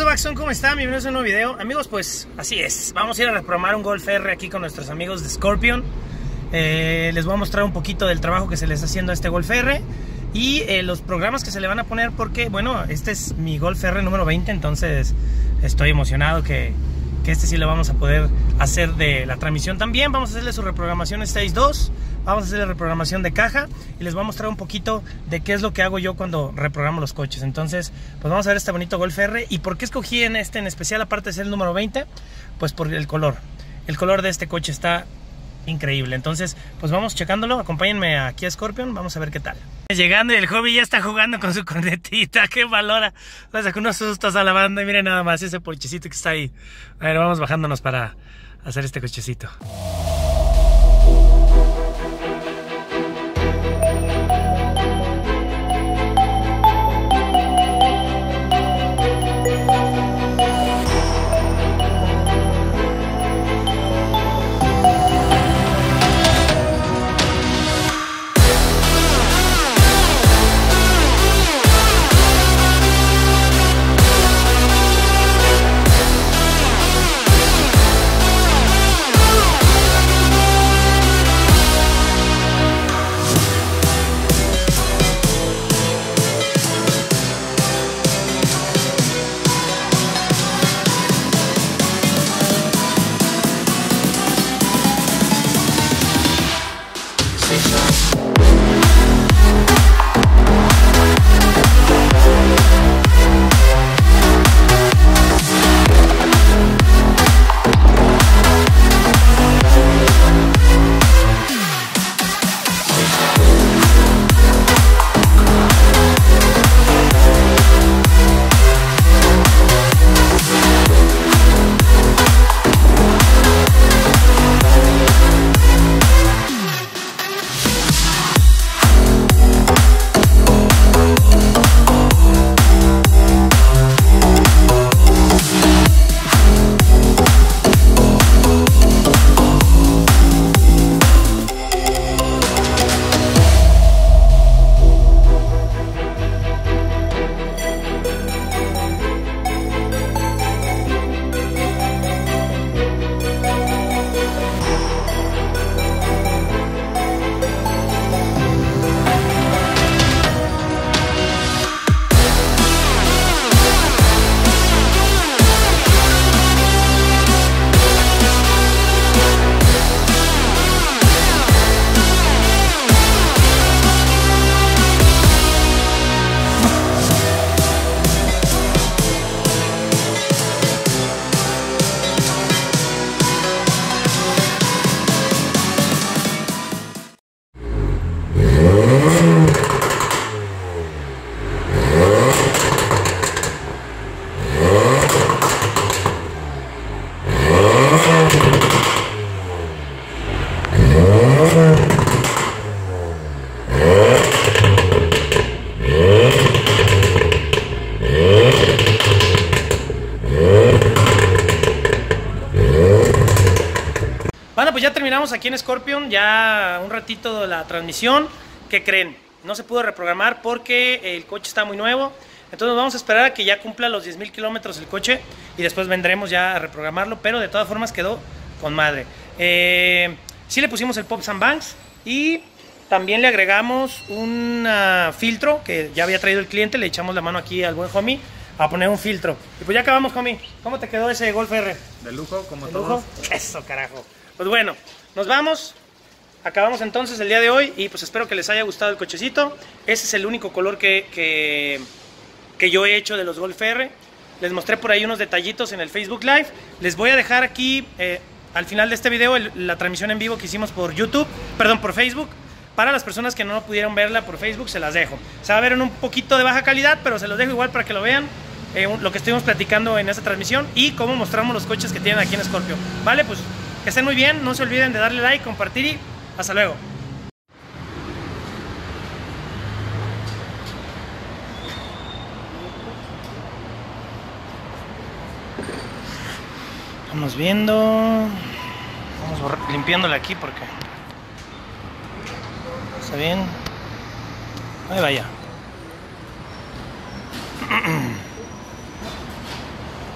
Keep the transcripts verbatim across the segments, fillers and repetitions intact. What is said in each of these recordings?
Waxon? ¿Cómo están? Bienvenidos a un nuevo video. Amigos, pues así es, vamos a ir a reprogramar un Golf R aquí con nuestros amigos de Scorpion. eh, Les voy a mostrar un poquito del trabajo que se les está haciendo a este Golf R y eh, los programas que se le van a poner, porque bueno, este es mi Golf R número veinte, entonces estoy emocionado que, que este sí lo vamos a poder hacer de la transmisión también. Vamos a hacerle su reprogramación seis dos, vamos a hacerle reprogramación de caja y les voy a mostrar un poquito de qué es lo que hago yo cuando reprogramo los coches. Entonces, pues vamos a ver este bonito Golf R. ¿Y por qué escogí en este en especial, aparte de ser el número veinte? Pues por el color. El color de este coche está increíble. Entonces, pues vamos checándolo. Acompáñenme aquí a Scorpion, vamos a ver qué tal. Llegando y el hobby ya está jugando con su cornetita. ¡Qué valora! Le sacó unos sustos a la banda y miren nada más ese porchecito que está ahí. A ver, vamos bajándonos para hacer este cochecito. Bueno, pues ya terminamos aquí en Scorpion, ya un ratito de la transmisión. ¿Qué creen? No se pudo reprogramar porque el coche está muy nuevo. Entonces vamos a esperar a que ya cumpla los diez mil kilómetros el coche y después vendremos ya a reprogramarlo, pero de todas formas quedó con madre. Eh, sí le pusimos el Pops and Banks y también le agregamos un uh, filtro que ya había traído el cliente. Le echamos la mano aquí al buen homie a poner un filtro. Y pues ya acabamos, homie. ¿Cómo te quedó ese Golf R? De lujo, como ¿De todos. lujo? Eso, carajo. Pues bueno, nos vamos. Acabamos entonces el día de hoy y pues espero que les haya gustado el cochecito. Ese es el único color que, que, que yo he hecho de los Golf R. Les mostré por ahí unos detallitos en el Facebook Live. Les voy a dejar aquí eh, al final de este video el, la transmisión en vivo que hicimos por YouTube, perdón, por Facebook. Para las personas que no pudieron verla por Facebook, se las dejo. Se va a ver en un poquito de baja calidad, pero se los dejo igual para que lo vean. Eh, lo que estuvimos platicando en esa transmisión y cómo mostramos los coches que tienen aquí en Scorpio. Vale, pues que estén muy bien, no se olviden de darle like, compartir y hasta luego. Vamos viendo, vamos limpiándole aquí porque está bien. Ahí vaya.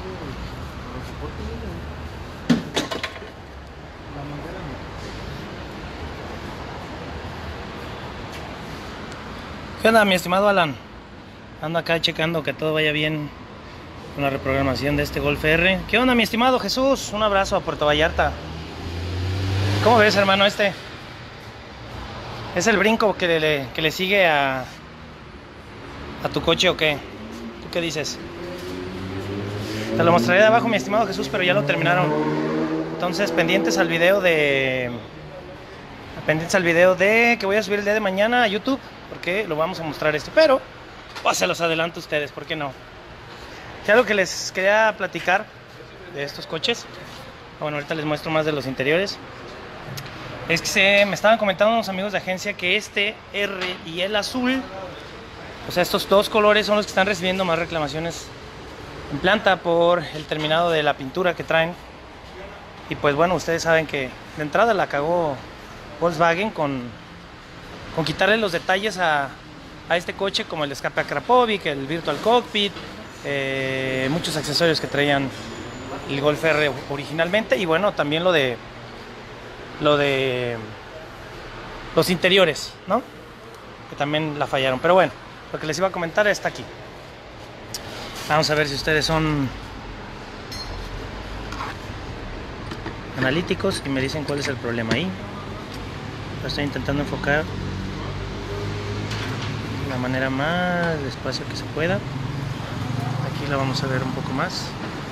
¿Qué onda, mi estimado Alan? Ando acá checando que todo vaya bien con la reprogramación de este Golf R. ¿Qué onda, mi estimado Jesús? Un abrazo a Puerto Vallarta. ¿Cómo ves, hermano, este? ¿Es el brinco que le, que le sigue a, a tu coche o qué? ¿Tú qué dices? Te lo mostraré de abajo, mi estimado Jesús, pero ya lo terminaron. Entonces, pendientes al video de... Pendientes al video de... que voy a subir el día de mañana a YouTube, porque lo vamos a mostrar esto. Pero, pues se los adelanto a ustedes, ¿por qué no? Ya lo que les quería platicar de estos coches. Bueno, ahorita les muestro más de los interiores. Es que se, me estaban comentando unos amigos de agencia que este R y el azul, o sea, estos dos colores son los que están recibiendo más reclamaciones en planta por el terminado de la pintura que traen. Y pues bueno, ustedes saben que de entrada la cagó Volkswagen con, con quitarle los detalles a, a este coche, como el escape a Krapovic, el Virtual Cockpit, eh, muchos accesorios que traían el Golf R originalmente. Y bueno, también lo de lo de los interiores, ¿no? Que también la fallaron. Pero bueno, lo que les iba a comentar está aquí. Vamos a ver si ustedes son analíticos y me dicen cuál es el problema ahí. Lo estoy intentando enfocar de la manera más despacio que se pueda. Aquí la vamos a ver un poco más.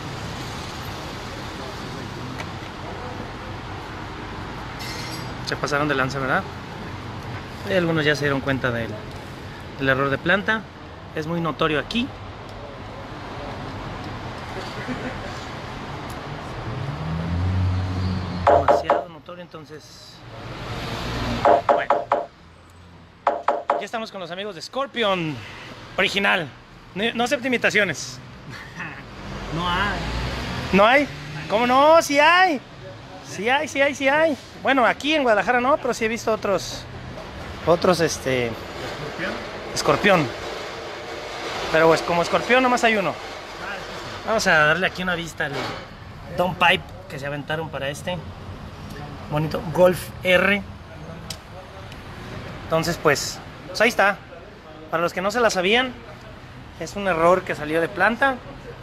Se pasaron de lanza, ¿verdad? Y algunos ya se dieron cuenta del, del error de planta. Es muy notorio aquí. Demasiado notorio, entonces... Bueno. Ya estamos con los amigos de Scorpion original. No, no acepto imitaciones. No hay. ¿No hay? ¿Cómo no? Sí hay. Sí hay, sí hay, sí hay. Bueno, aquí en Guadalajara no, pero sí he visto otros, otros, este... ¿Escorpión? Escorpión. Pero pues como Escorpión nomás hay uno. Vamos a darle aquí una vista al downpipe que se aventaron para este bonito Golf R. Entonces pues, pues ahí está. Para los que no se la sabían, es un error que salió de planta.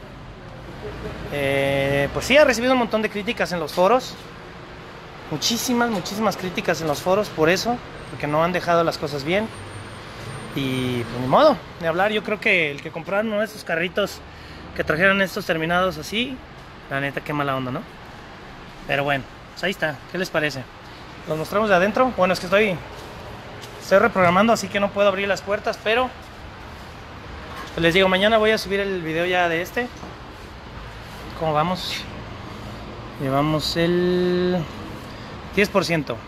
Eh, pues sí, ha recibido un montón de críticas en los foros. Muchísimas, muchísimas críticas en los foros por eso, porque no han dejado las cosas bien. Y pues ni modo de hablar. Yo creo que el que compraron uno de estos carritos que trajeron estos terminados así, la neta, qué mala onda, ¿no? Pero bueno, pues ahí está. ¿Qué les parece? ¿Los mostramos de adentro? Bueno, es que estoy Estoy reprogramando, así que no puedo abrir las puertas, pero pues les digo, mañana voy a subir el video ya de este. ¿Cómo vamos? Llevamos el diez por ciento.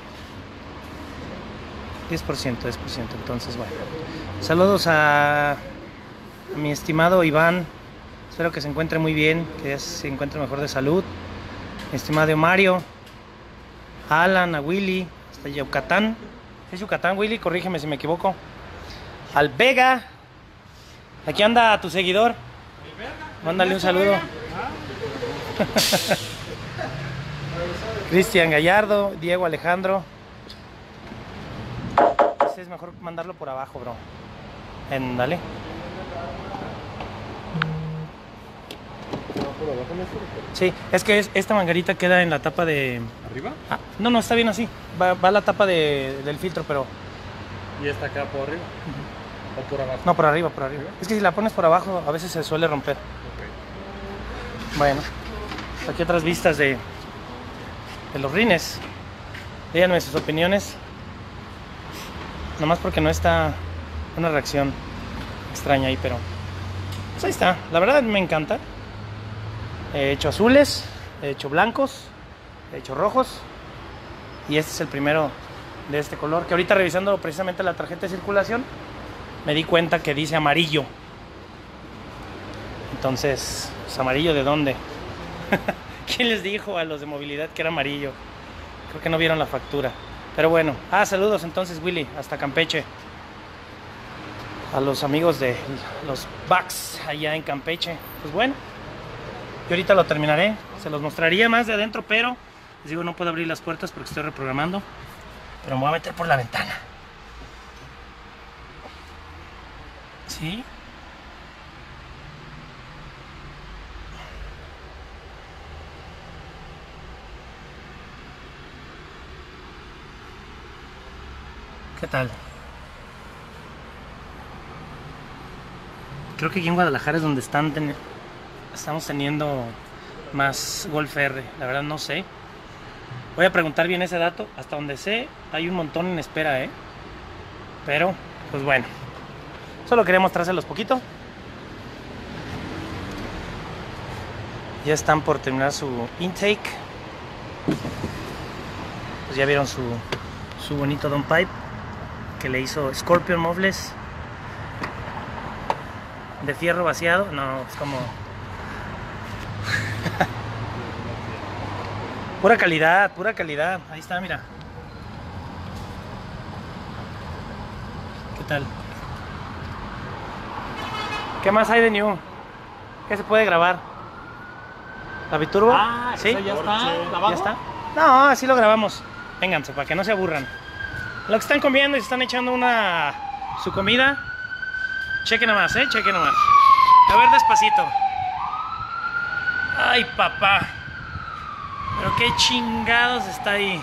diez por ciento, diez por ciento. Entonces, bueno. Saludos a, a mi estimado Iván. Espero que se encuentre muy bien, que se encuentre mejor de salud. Mi estimado Mario, a Alan, a Willy, hasta Yucatán. ¿Es Yucatán, Willy? Corrígeme si me equivoco. Al Vega. Aquí anda tu seguidor. Mándale un saludo. Cristian Gallardo, Diego Alejandro. Ese es mejor mandarlo por abajo, bro. En, dale. Sí, es que es, esta manguerita queda en la tapa de... ¿Arriba? Ah, no, no, está bien así. Va, va la tapa de, del filtro, pero... ¿Y esta acá por arriba? Uh-huh. ¿O por abajo? No, por arriba, por arriba. Es que si la pones por abajo, a veces se suele romper. Okay. Bueno, aquí otras vistas de, de los rines. Díganme sus opiniones. Nomás porque no está una reacción extraña ahí, pero... Pues ahí está. La verdad me encanta. He hecho azules, he hecho blancos, he hecho rojos. Y este es el primero de este color, que ahorita revisando precisamente la tarjeta de circulación me di cuenta que dice amarillo. Entonces, pues, ¿amarillo de dónde? ¿Quién les dijo a los de movilidad que era amarillo? Creo que no vieron la factura. Pero bueno, ah, saludos entonces, Willy, hasta Campeche. A los amigos de los Bucks allá en Campeche. Pues bueno, Y ahorita lo terminaré. Se los mostraría más de adentro, pero les digo, no puedo abrir las puertas porque estoy reprogramando. Pero me voy a meter por la ventana. ¿Sí? ¿Qué tal? Creo que aquí en Guadalajara es donde están ten... estamos teniendo más Golf R. La verdad no sé. Voy a preguntar bien ese dato. Hasta donde sé, hay un montón en espera, ¿eh? Pero, pues bueno. Solo quería mostrárselos poquito. Ya están por terminar su intake. Pues ya vieron su, su bonito downpipe que le hizo Scorpion Muebles. De fierro vaciado. No, es como... pura calidad, pura calidad. Ahí está, mira. ¿Qué tal? ¿Qué más hay de new? ¿Qué se puede grabar? ¿La biturbo? Ah, ¿sí? ya está. ¿Ya está? No, así lo grabamos. Vénganse, para que no se aburran. Lo que están comiendo y se están echando una... su comida. Chequen nomás, eh, chequen nomás. A ver, despacito. Ay, papá. Pero qué chingados está ahí.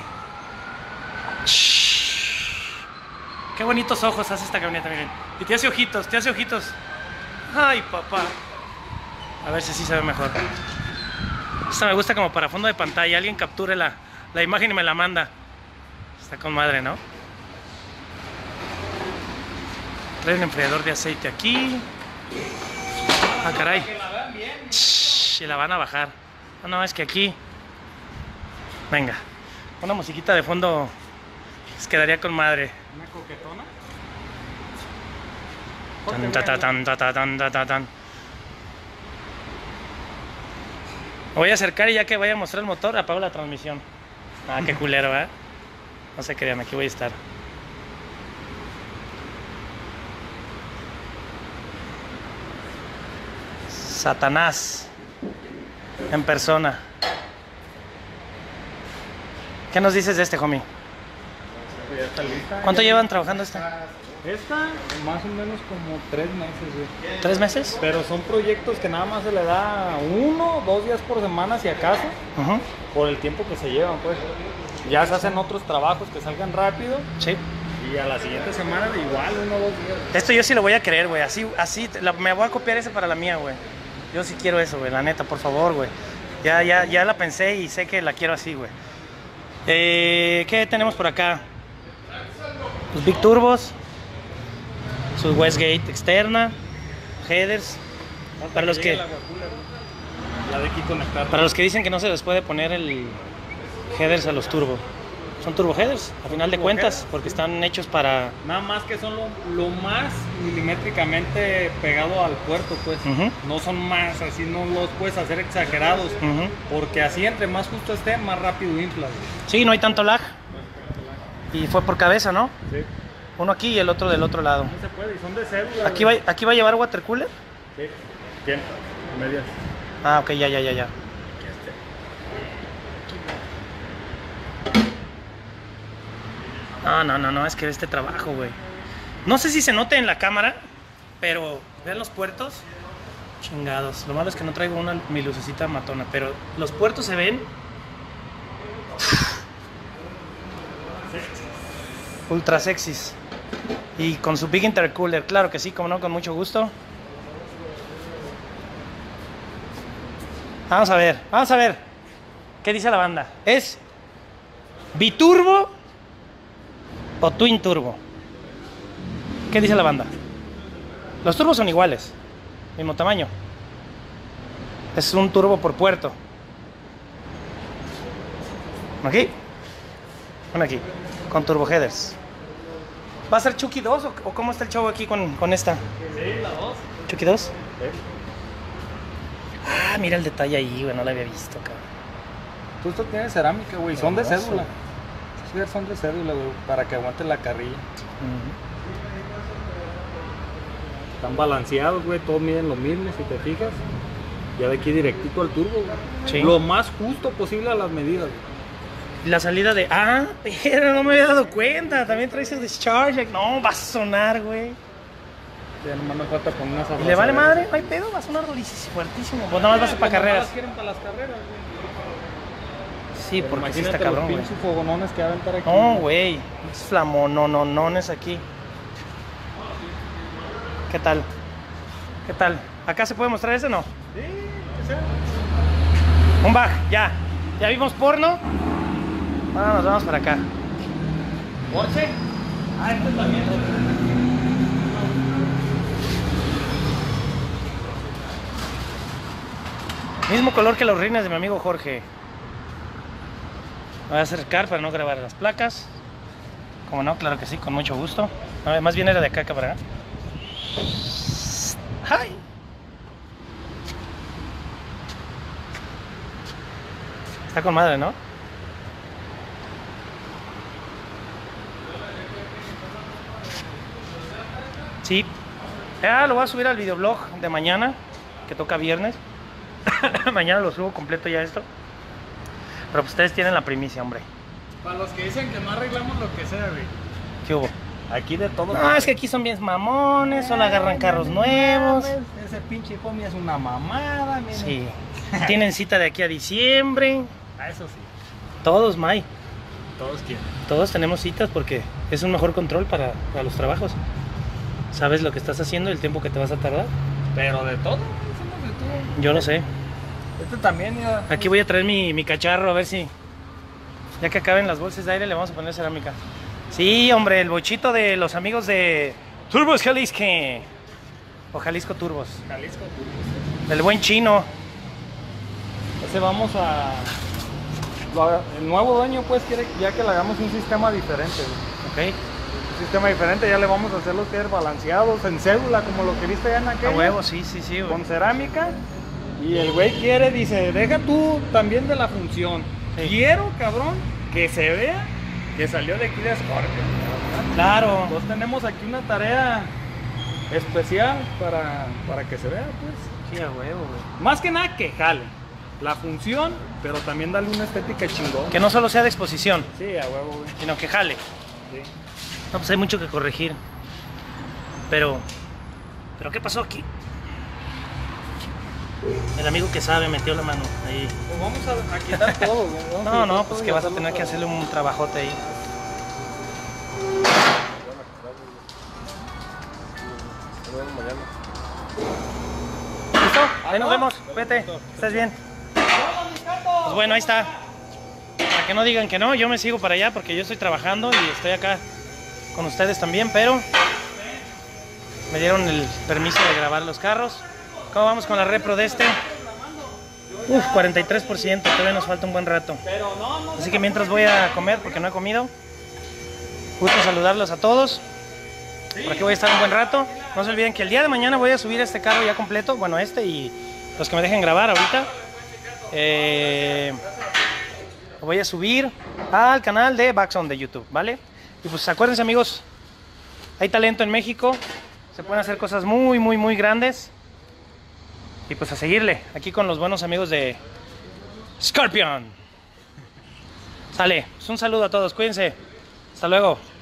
Qué bonitos ojos hace esta camioneta, miren. Y te hace ojitos, te hace ojitos. Ay, papá. A ver si así se ve mejor. Esta me gusta como para fondo de pantalla. Alguien capture la, la imagen y me la manda. Está con madre, ¿no? Trae un enfriador de aceite aquí. Ah, caray. Shhh, y la van a bajar. No, no, es que aquí. Venga. Una musiquita de fondo. Les quedaría con madre. ¿Una coquetona? Tan, ta, ta, tan, ta, ta, tan, ta, ta, tan. Me voy a acercar y ya que vaya a mostrar el motor, apago la transmisión. Ah, qué culero, ¿eh? No se crean, aquí voy a estar. Satanás en persona. ¿Qué nos dices de este, homie? Ya está lista. ¿Cuánto Ya- llevan trabajando esta? Esta, más o menos como tres meses, güey. ¿Tres meses? Pero son proyectos que nada más se le da uno, dos días por semana, si acaso, Ujú. por el tiempo que se llevan, pues. Ya se hacen otros trabajos que salgan rápido Sí. y a la siguiente semana igual, uno o dos días. Esto yo sí lo voy a creer, güey. Así, así, la- me voy a copiar ese para la mía, güey. Yo sí quiero eso, güey. La neta, por favor, güey. Ya, ya, ya la pensé y sé que la quiero así, güey. Eh, ¿Qué tenemos por acá? Los Big Turbos. Su Westgate externa. Headers. Para los que, La de aquí conectar. para los que dicen que no se les puede poner el headers a los turbo. Son turbo headers, a final de Turbo cuentas, headers. porque están hechos para... Nada más que son lo, lo más milimétricamente pegado al puerto, pues. Ujú. No son más, así no los puedes hacer exagerados. Ujú. Porque así entre más justo esté, más rápido infla. güey. Sí, no hay tanto lag. Y fue por cabeza, ¿no? Sí. Uno aquí y el otro del otro lado. No se puede, y son de célula. ¿Aquí va, güey. aquí va a llevar water cooler? Sí. ¿Quién? Medias. Ah, ok, ya, ya, ya, ya. No, no, no, no, es que este trabajo, güey. No sé si se note en la cámara, pero vean los puertos. Chingados. Lo malo es que no traigo una mi lucecita matona, pero los puertos se ven ultra sexys. Y con su Big Intercooler, claro que sí, como no, con mucho gusto. Vamos a ver, vamos a ver. ¿Qué dice la banda? ¿Es biturbo o twin turbo? ¿Qué dice la banda? Los turbos son iguales, mismo tamaño. Es un turbo por puerto. Aquí, uno aquí, con turbo headers. ¿Va a ser Chucky dos o, o cómo está el show aquí con, con esta? Sí, la dos. ¿Chucky dos? Sí. Ah, mira el detalle ahí, güey, no lo había visto, cabrón. Tú esto tienes cerámica, güey. Son de Hermoso. cédula. Sí, son de cédula, güey. Para que aguante la carrilla. Ujú. Están balanceados, güey. Todos miden lo mismo, si te fijas. Ya de aquí directito al turbo, güey. Sí. Lo más justo posible a las medidas, güey. La salida de... Ah, pero no me había dado cuenta. También traes el discharge. No, va a sonar, güey. Ya nomás me falta poner esa ¿Y le vale madre? No hay pedo, va a sonar durísimo, fuertísimo. Pues nada más va a ser para carreras. Las quieren para las carreras, güey. Sí, Pero porque sí imagínate está cabrón, los güey. pinches fogonones que va a aventar aquí. No, güey. Es flamonononones aquí. ¿Qué tal? ¿Qué tal? ¿Acá se puede mostrar ese o no? Sí, que sea. Un baj, ya. ¿Ya vimos porno? Ahora nos vamos para acá. ¿Porsche? Ah, este también. Mismo color que los rines de mi amigo Jorge. Me voy a acercar para no grabar las placas. Como no, claro que sí, con mucho gusto. No, más bien era de acá, acá para acá. ¡Ay! Está con madre, ¿no? Sí. Ya lo voy a subir al videoblog de mañana, que toca viernes. Mañana lo subo completo ya esto. Pero pues ustedes tienen la primicia, hombre. Para los que dicen que no arreglamos lo que sea, güey. ¿Qué hubo? Aquí de todo. No, es que aquí son bien mamones, solo agarran carros nuevos. Ese pinche homie es una mamada, miren. Sí. Tienen cita de aquí a diciembre. Ah, eso sí. Todos, May. Todos quieren. Todos tenemos citas porque es un mejor control para, para los trabajos. Sabes lo que estás haciendo y el tiempo que te vas a tardar. Pero de todo, hacemos de todo. Yo lo sé. Este también ya. Aquí voy a traer mi, mi cacharro a ver si... Ya que acaben las bolsas de aire le vamos a poner cerámica. Sí, hombre, el bochito de los amigos de Turbos Jalisco. O Jalisco Turbos. Jalisco. Del buen chino. Ese vamos a... lo- El nuevo dueño pues quiere ya que le hagamos un sistema diferente, güey. Ok. Un sistema diferente, ya le vamos a hacer los que balanceados en cédula, como lo que viste ya en aquella. A huevo, sí, sí, sí, güey. Con cerámica. Y el güey quiere, dice, deja tú también de la función. Sí. Quiero, cabrón, que se vea que salió de aquí de Scorpio. Claro. Entonces tenemos aquí una tarea especial para, para que se vea, pues. Sí, a huevo, güey. Más que nada que jale la función, pero también darle una estética chingón. Que no solo sea de exposición, Sí, a huevo, güey. sino que jale. Sí. No, pues hay mucho que corregir. Pero... ¿Pero qué pasó aquí? El amigo que sabe metió la mano ahí. Pues vamos a, a quitar todo, güey. Vamos a No, quitar no, todo pues y que vas a hacerlo tener que otra hacerle un trabajote ahí. ¿Listo? Ahí nos vemos. Vete. ¿Estás bien? Pues bueno, ahí está. Para que no digan que no, yo me sigo para allá porque yo estoy trabajando y estoy acá con ustedes también, pero me dieron el permiso de grabar los carros. ¿Cómo vamos con la repro de este? Uf, cuarenta y tres por ciento, todavía nos falta un buen rato. Así que mientras voy a comer porque no he comido. Gusto saludarlos a todos. Por aquí voy a estar un buen rato. No se olviden que el día de mañana voy a subir este carro ya completo. Bueno, este y los que me dejen grabar ahorita. Eh, lo voy a subir al canal de Backzone de YouTube, ¿vale? Y pues acuérdense, amigos, hay talento en México. Se pueden hacer cosas muy, muy, muy grandes. Y pues a seguirle, aquí con los buenos amigos de Scorpion. Sale, pues un saludo a todos, cuídense. Hasta luego.